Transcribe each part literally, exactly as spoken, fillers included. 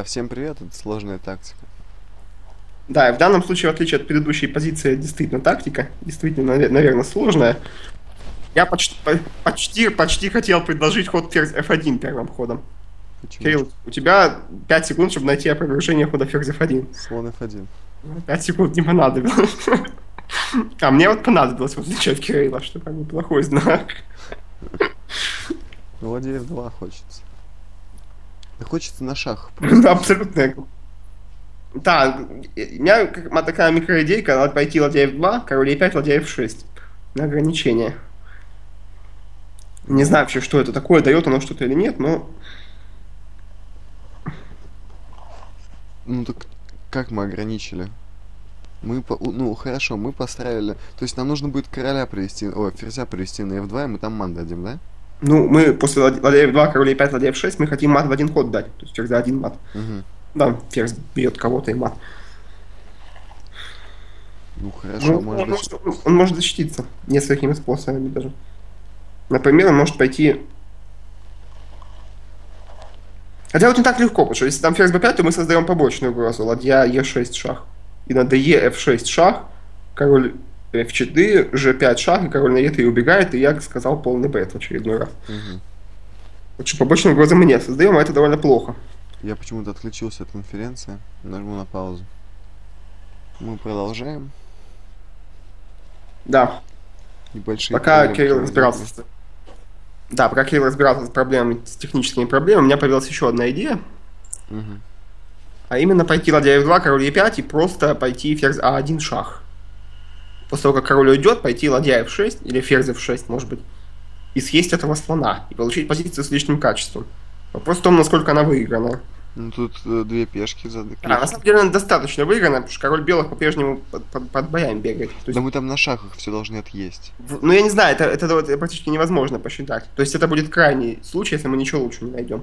Всем привет, это сложная тактика. Да, и в данном случае, в отличие от предыдущей позиции, действительно тактика, действительно, наверное, сложная. Я почти, почти, почти хотел предложить ход ферзь эф один первым ходом. Почему? Кирилл, у тебя пять секунд, чтобы найти опровержение хода ферзь эф один. Слон эф один. пять секунд не понадобилось. А мне вот понадобилось, в отличие от Кирилла, что как бы плохой знак. Ну, ладья эф два хочется. Да хочется на шах. Да, абсолютно. Да, у меня такая микроидейка, надо пойти ладья эф два, король е пять, ладья эф шесть. На ограничение. Не Ну, знаю вообще, что это такое, дает оно что-то или нет, но... ну так как мы ограничили? Мы, по, ну хорошо, мы поставили... То есть нам нужно будет короля привести, ой, ферзя привести на эф два, и мы там мат дадим, да? Ну, мы после ладья эф два, король е пять, ладья эф шесть, мы хотим мат в один ход дать. То есть ферзь за один мат. Угу. Да, ферзь бьет кого-то и мат. Ну хорошо, Ну, может он, быть... может, он может защититься несколькими способами даже. Например, он может пойти... Хотя вот не так легко, потому что если там ферзь бэ пять, то мы создаем побочную угрозу. Ладья е шесть шах. И на дэ эф шесть шах, король эф четыре, жэ пять шах, и король на е три убегает, и я сказал полный бет в очередной раз. Угу. Вот что побочную угрозу мы не создаем, а это довольно плохо. Я почему-то отключился от конференции. Нажму на паузу. Мы продолжаем. Да. Небольшие Пока проблемки Кирилл возникли. разбирался с... Да, пока Кирилл разбирался с проблемами, с техническими проблемами, у меня появилась еще одна идея. Угу. А именно пойти ладья эф два, король е пять и просто пойти ферзь а один шах. После того, как король уйдет, пойти ладья эф шесть или ферзь эф шесть, может быть, и съесть этого слона, и получить позицию с лишним качеством. Вопрос в том, насколько она выиграна. Ну тут э, две пешки за А, на самом деле она достаточно выиграна, потому что король белых по-прежнему под, под, под боями бегает. То есть, Да мы там на шахах все должны отъесть. в- ну я не знаю, это, это, вот практически невозможно посчитать. То есть это будет крайний случай, если мы ничего лучше не найдем.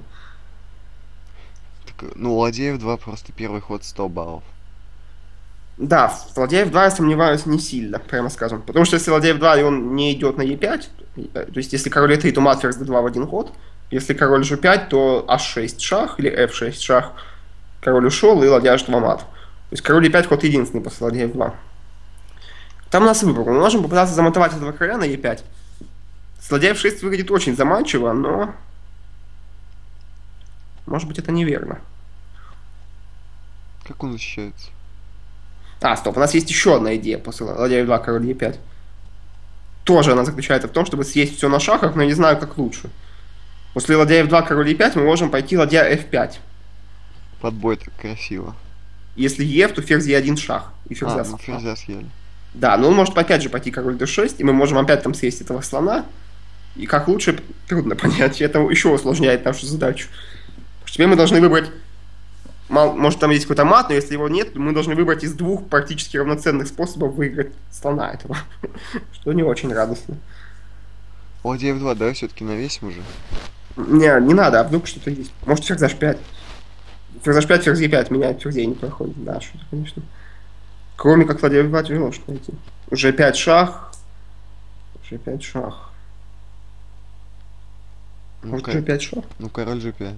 Так, ну, у ладья эф два просто первый ход сто баллов. Да, в ладья эф два я сомневаюсь не сильно, прямо скажем. Потому что если ладья эф два и он не идет на е пять, то есть если король е три, то мат ферзь дэ два в один ход. Если король жэ пять, то аш шесть шах или эф шесть шах. Король ушел и ладья аш два мат. То есть король е пять ход единственный после ладья эф два. Там у нас выбор. Мы можем попытаться замотовать этого короля на е пять. С ладья эф шесть выглядит очень заманчиво, но... Может быть, это неверно. Как он защищается? А, стоп, у нас есть еще одна идея после ладья эф два, король е пять. Тоже она заключается в том, чтобы съесть все на шахах, но я не знаю, как лучше. После ладья эф два, король е пять мы можем пойти ладья эф пять. Под бой так красиво. Если еф, то ферзь е один шах. И ферзя А, ну слона. ферзя съели. Да, но он может опять же пойти король дэ шесть, и мы можем опять там съесть этого слона. И как лучше, трудно понять. Это еще усложняет нашу задачу. Потому что теперь мы должны выбрать... мал- Может, там есть какой-то мат, но если его нет, то мы должны выбрать из двух практически равноценных способов выиграть слона этого. Что не очень радостно. Ладья эф два, давай все-таки навесим уже. Не, не надо, а вдруг что-то есть. Может, ферзь аш пять. Ферзь аш пять, ферзь е пять меняет, ферзей не проходит. Да, что-то, конечно. Кроме как ладья эф два тяжело что найти. Уже пять шах. Уже пять шах. Ну, Может, ко- уже пять шах? ну король жэ пять.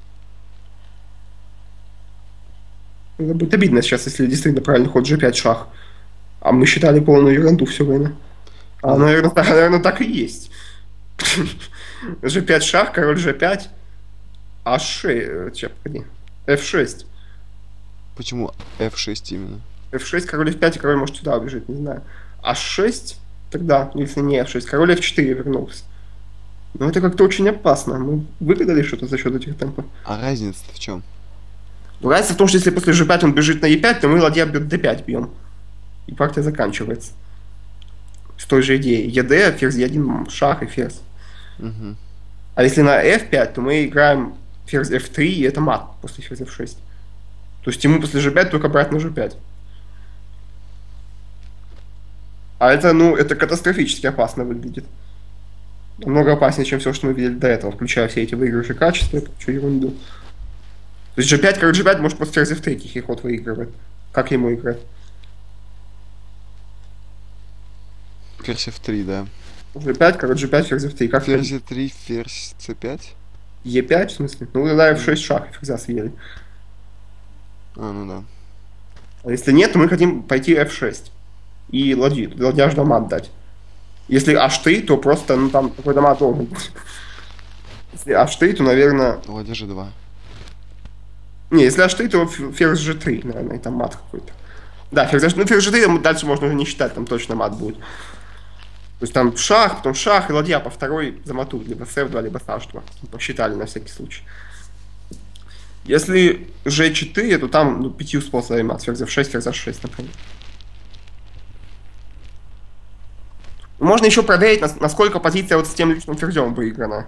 Это будет обидно сейчас, если действительно правильный ход жэ пять шах. А мы считали полную ерунду все время. А, Ну, наверное, так, наверное, так и есть. жэ пять шах, король жэ пять. аш шесть. Че, погоди. эф шесть. почему эф шесть именно? эф шесть, король эф пять, и король может сюда убежать, не знаю. аш шесть, тогда, если не эф шесть, король эф четыре вернулся. Но это как-то очень опасно. Мы выгадали что-то за счет этих темпов. А разница-то в чем? Но разница в том, что если после жэ пять он бежит на е пять, то мы ладья бьет дэ пять бьем. И партия заканчивается. С той же идеей. ед, ферзь е один, шах и ферзь. Угу. А если на эф пять, то мы играем ферзь эф три, и это мат после ферзь эф шесть. То есть ему после жэ пять только брать на жэ пять. А это, ну, это катастрофически опасно выглядит. Намного опаснее, чем все, что мы видели до этого, включая все эти выигрыши качества, это что ерунду. То есть жэ пять, король жэ пять может после ферзь эф три тихий ход выигрывать. Как ему играть? Ферзь эф три, да. жэ пять, король жэ пять, ферзь эф три. Как Ферзь эф три, ферзь цэ пять. е пять, в смысле? Ну, да, эф шесть шах, ферзя съели. А, ну да. А если нет, то мы хотим пойти эф шесть. И ладью, ладья аж мат дать. Если аш три, то просто, ну там какой-то мат должен быть. Если аш три, то, наверное... Ладья же два. Не, если аш три, то ф- ферзь же три, наверное, и там мат какой-то. Да, ферзь, ну ферзь же три, дальше можно уже не считать, там точно мат будет. То есть там шах, потом шах и ладья по второй заматуют, либо с эф два, либо с аш два. Посчитали на всякий случай. Если же четыре, то там ну, пятью способами мат. Ферзь эф шесть, ферзь аш шесть, например. Можно еще проверить, нас- насколько позиция вот с тем личным ферзем выиграна.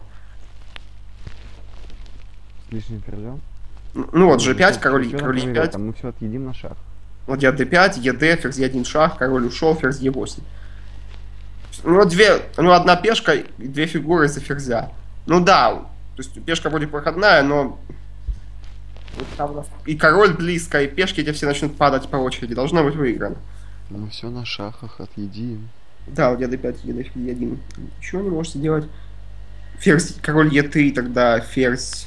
Лишним ферзем? Ну ну вот, же пять, король, король е пять, Мы все отъедим на шаг. ладья дэ пять, ед, ферзь е один шах, король ушел, ферзь е восемь. У него две, у него одна пешка и две фигуры из-за ферзя. Ну да, то есть пешка вроде проходная, но вот там у нас и король близко, и пешки эти все начнут падать по очереди. Должно быть выиграно. Мы все на шахах отъедим. Да, ладья дэ пять, ед, ферзь е один. Ничего не можете делать. Ферзь, король е три, тогда ферзь...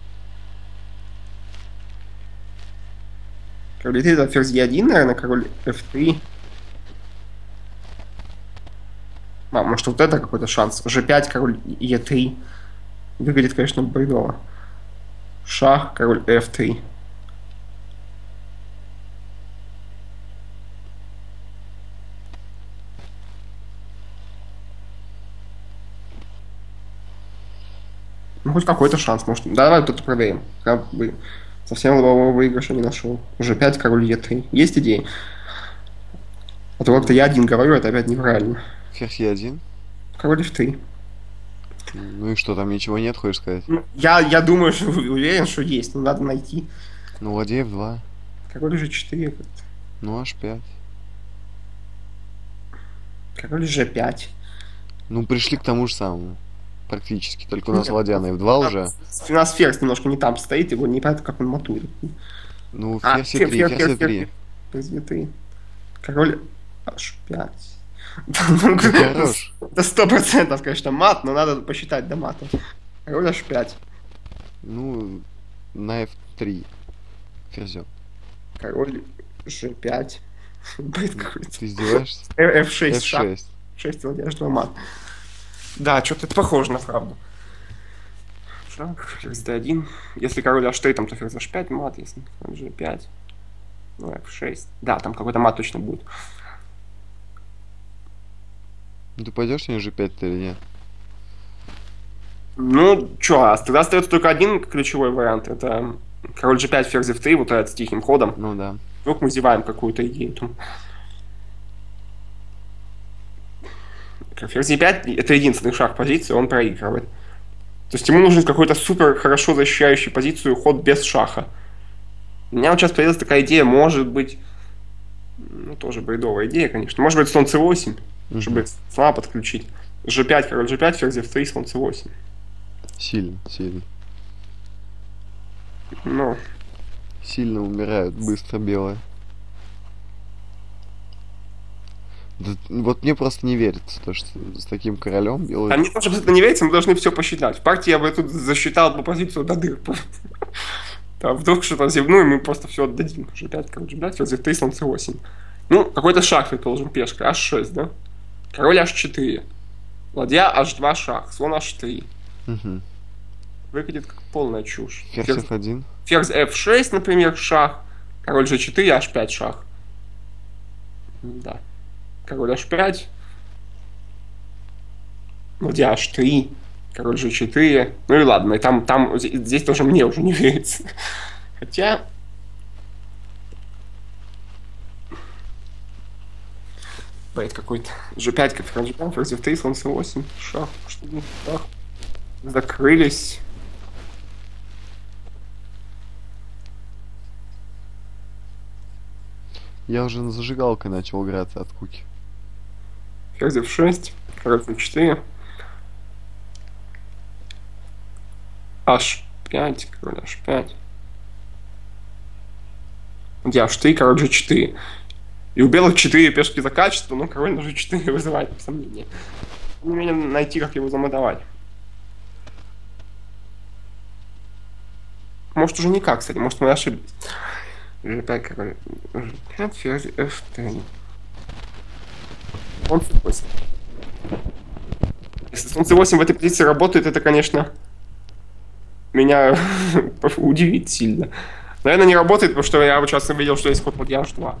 Король е три, это ферзь е один, наверное, король эф три. А, может, вот это какой-то шанс. же пять, король е три. Выглядит, конечно, бредово. Шах, король эф три. Ну, хоть какой-то шанс, может. Да, давай тут проверим. Как бы совсем лобового выигрыша не нашел. же пять, король е три. Есть идеи? А то как-то я один говорю, это опять неправильно. Ферзь е один? Король эф три. Ну и что, там ничего нет, хочешь сказать? Ну, я, я думаю, что уверен, что есть, но надо найти. Ну, ладья эф два. Король же четыре как-то. Ну, аш пять. Король же пять. Ну, пришли к тому же самому. Практически. Только у нас ладья на эф два уже. У нас ферзь немножко не там стоит, его непонятно, как он матует. Ну, А, ферзь е три, фер- ферзь фер- е три. фер- ферзь е три. Король аш пять. Ну, хорош. Это сто процентов, конечно, мат, но надо посчитать до мата. Король аш пять. Ну, на эф три. Ферзем. Король же пять. Бред какой-то. Ты издеваешься? эф шесть. эф шесть. шесть ладья, что мат. Да, что-то это похоже на правду. Шаг, ферзь дэ один. Если король аш три, там то ферзь аш пять мат, если король же пять. Ну, эф шесть. Да, там какой-то мат точно будет. Ну, ты пойдешь на же пять-то или нет? Ну, чё, а тогда остается только один ключевой вариант. Это король же пять, ферзь эф три, вот этот с тихим ходом. Ну да. Вдруг мы зеваем какую-то идею там. Ферзь е пять это единственный шаг позиции, он проигрывает. То есть ему нужен какой-то супер хорошо защищающий позицию ход без шаха. У меня вот сейчас появилась такая идея, может быть, ну тоже бредовая идея, конечно. Может быть, слон цэ восемь, Мгм. чтобы слона подключить. же пять, король же пять, ферзь эф три, слон цэ восемь. Сильно, сильно. Ну, Сильно умирают быстро белые. Да, вот мне просто не верится, то, что с таким королем а белые... мне тоже абсолютно не верится, мы должны все посчитать. В партии я бы тут засчитал бы позицию до дыр. Да, вдруг что-то зевну, и мы просто все отдадим. же пять, король же пять, ферзь эф три, слон цэ восемь. Ну, какой-то шаг, предположим, пешка. аш шесть, да? Король аш четыре. Ладья аш два шах, слон аш три. Угу. Выглядит как полная чушь. Ферзь Ферзь, эф один. ферзь эф шесть, например, шах. Король же четыре, аш пять шах. Да. Король аш пять. Ладья аш три. Король же четыре. Ну и ладно, и там, там, здесь тоже мне уже не верится. Хотя... Бред какой-то. же пять, как король же пять, ферзь эф три, слон цэ восемь. Шах, что ли? Шах. Закрылись. Я уже на зажигалкой начал играться от куки. Ферзь эф шесть, король эф четыре. аш пять, король аш пять. Ладья аш три, король же четыре. И у белых четыре пешки за качество, но король на же четыре вызывает сомнения. Тем не менее, найти, как его замодовать. Может, уже никак, кстати, может, мы ошиблись. жэ пять, король жэ пять, ферзь эф три. Солнце восемь. Если солнце восемь в этой позиции работает, это, конечно, меня удивит сильно. Наверное, не работает, потому что я вот сейчас видел, что есть ход ладья аш два.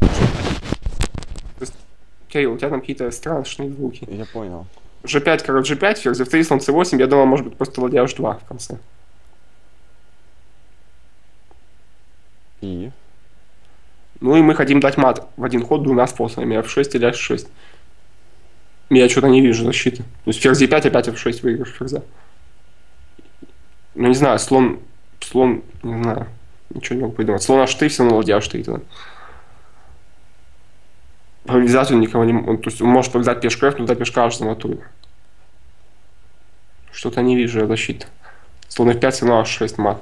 Кирилл, у тебя там какие-то страшные звуки. Я понял. жэ пять, король жэ пять, ферзь эф три, солнце восемь. Я думал, может быть, просто ладья аш два в конце. И? Ну и мы хотим дать мат в один ход двумя способами. эф шесть или эйч шесть. Я что-то не вижу защиты. То есть ферзь е пять, опять эф шесть выигрыш ферзя. Ну не знаю, слон... Слон... Не знаю. Ничего не могу придумать. Слон аш три, все равно ладья аш три тогда. Повязать он никого не... Он, то есть он может повязать пешку эф, но дать пешка аш золотую. Что-то не вижу я защиты. Слон эф пять, все равно аш шесть мат.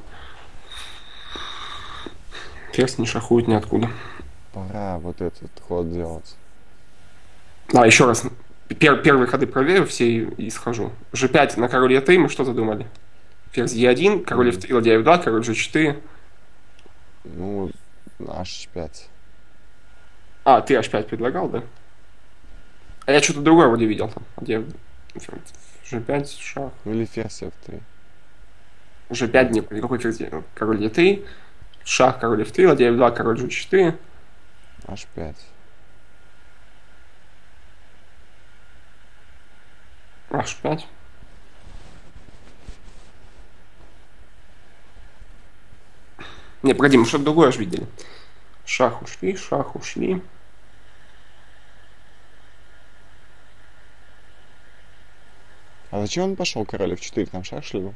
Ферзь не шахует ниоткуда. Пора вот этот ход делать. А, еще раз. Пер, первые ходы проверю все и, и схожу. жэ пять на король е три мы что задумали? Ферзь е один, король эф три, ладья эф два, король жэ четыре. Ну, аш пять. А, ты аш пять предлагал, да? А я что-то другое вроде видел там. Где жэ пять, шах. Ну или ферзь эф три. жэ пять, нет, какой ферзь? Король е три, шах, король эф три, ладья эф два, король жэ четыре. аш пять. аш пять. Не, погоди, мы что-то другое же видели. Шах ушли, шах ушли. А зачем он пошел король эф четыре? Там шах шли был?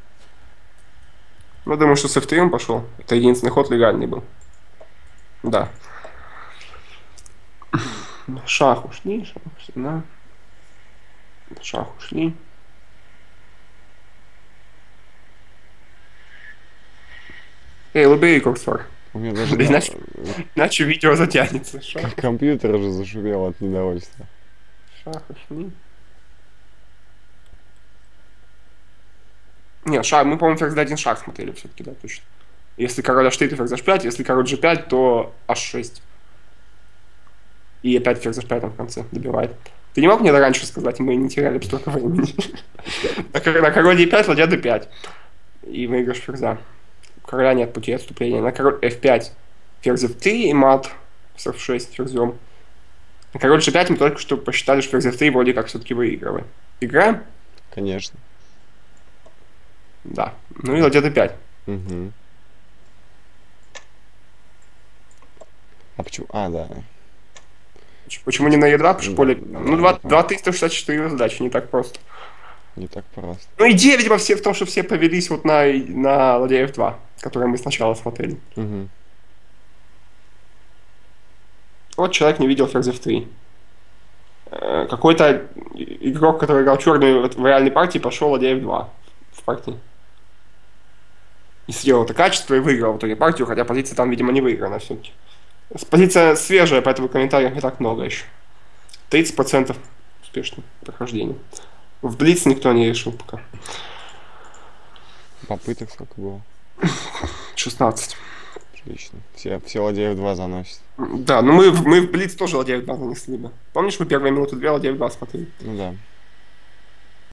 Ну, думаю, что с эф три он пошел. Это единственный ход легальный был. Да. Шах ушли, шах ушли, да. Шах ушли. Эй, убери курсор. У меня даже Иначе, иначе видео затянется. Шах, компьютер уже зашумел от недовольства. шах ушли. Не, шах, мы, по-моему, ферзь дэ один шах смотрели все-таки, да, точно. Если король аш три, то ферзь аш пять, если король жэ пять, то аш шесть. И опять ферзь аш пять там в конце добивает. Ты не мог мне это раньше сказать, мы не теряли столько времени. На король е пять, ладья дэ пять. И выигрыш ферзя. У короля нет пути отступления. На король эф пять, ферзь эф три и мат с эф шесть ферзем. На король жэ пять мы только что посчитали, что ферзь эф три вроде как все-таки выигрывает. Играем? Конечно. Да. Ну и ладья дэ пять. Угу. А почему? А, да. Почему не на е два? Потому что поле... Да, Ну, да, два триста шестьдесят четыре задачи, не так просто. Не так просто. Ну, идея, видимо, все в том, что все повелись вот на, на ладья эф два, которые мы сначала смотрели. Угу. Вот человек не видел ферзь эф три. Э, Какой-то игрок, который играл черную в реальной партии, пошел ладья эф два в партии. И сделал это качество и выиграл в итоге партию, хотя позиция там, видимо, не выиграна все-таки. Позиция свежая, поэтому комментариев не так много еще. тридцать процентов успешного прохождения. В Блиц никто не решил пока. Попыток сколько было? шестнадцать. Отлично. Все, все ладья эф два заносят. Да, но мы, в- мы в Блиц тоже ладья эф два занесли бы. Помнишь, мы первые минуты две ладья эф два смотрели? Ну да.